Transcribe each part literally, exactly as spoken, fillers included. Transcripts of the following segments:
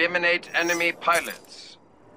Eliminate enemy pilots.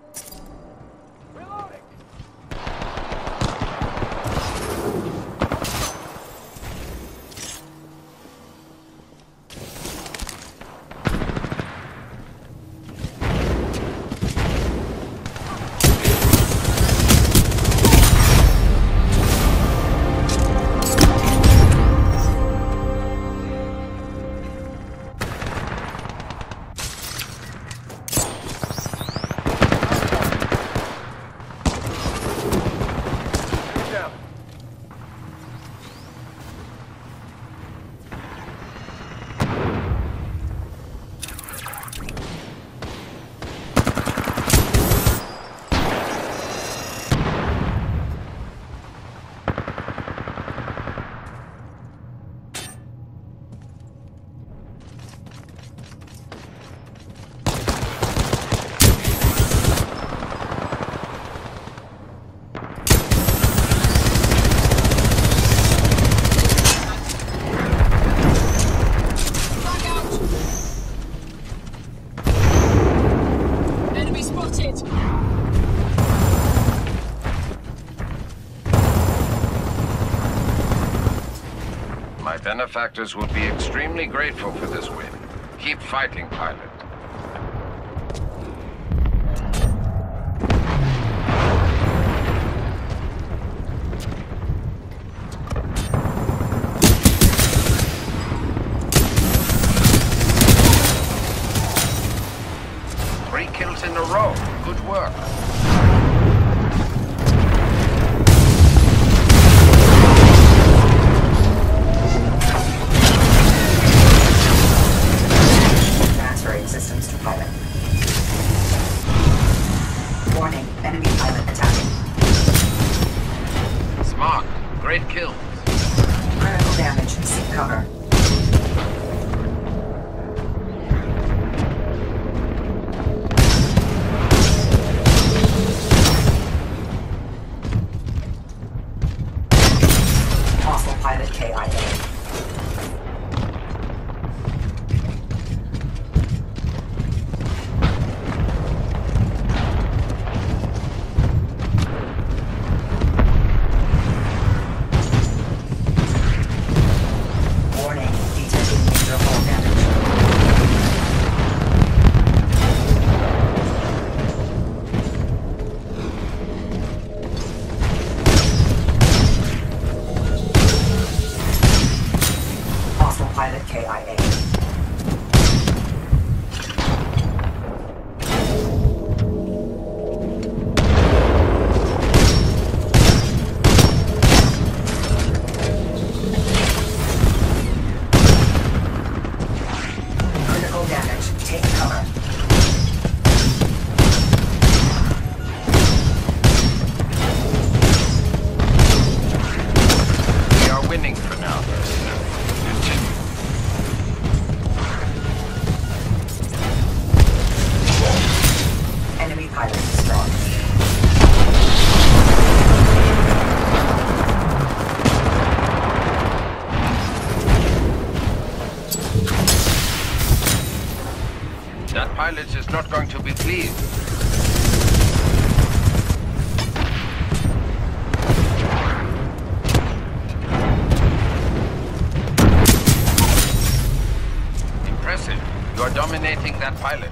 My benefactors will be extremely grateful for this win. Keep fighting, pilot. Three kills in a row. Good work. Systems to pilot. Warning, enemy pilot attacking. Smart. Great kills. Critical damage. Seek cover. Hostile pilot K I A. Pilot K I A. Critical damage. Take cover. We are winning for now. Continue. Enemy pilot destroyed. That pilot is not going to be pleased. Impressive. You are dominating that pilot.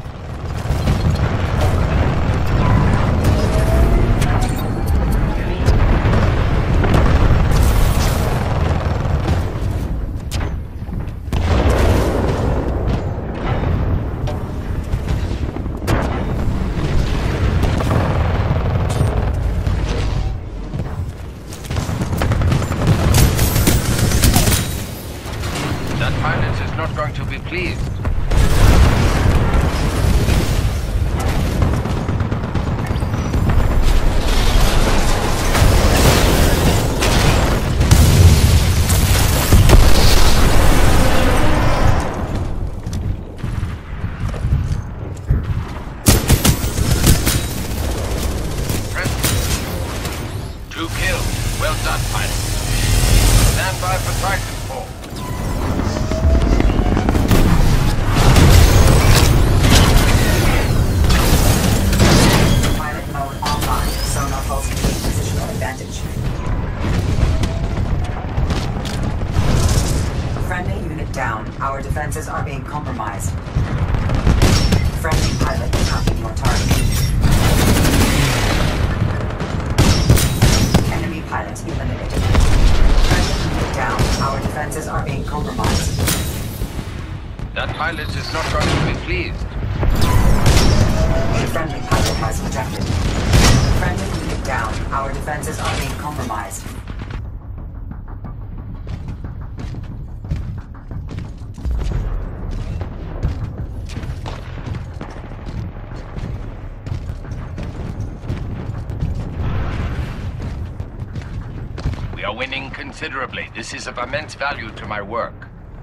That pilot is not going to be pleased. Two kills. Well done, pilot. Stand by for Titanfall. defenses are being compromised. Friendly pilot attacking your target. Enemy pilot eliminated. Friendly unit down. Our defenses are being compromised. That pilot is not going to be pleased. A friendly pilot has ejected. Friendly unit down. Our defenses are being compromised. We are winning considerably. This is of immense value to my work.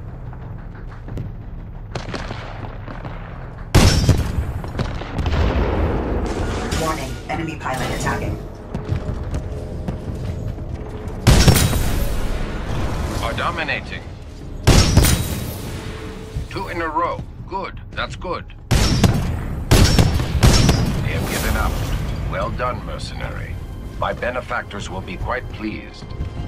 Warning, enemy pilot attacking. Are dominating. Two in a row. Good. That's good. They have given up. Well done, mercenary. My benefactors will be quite pleased.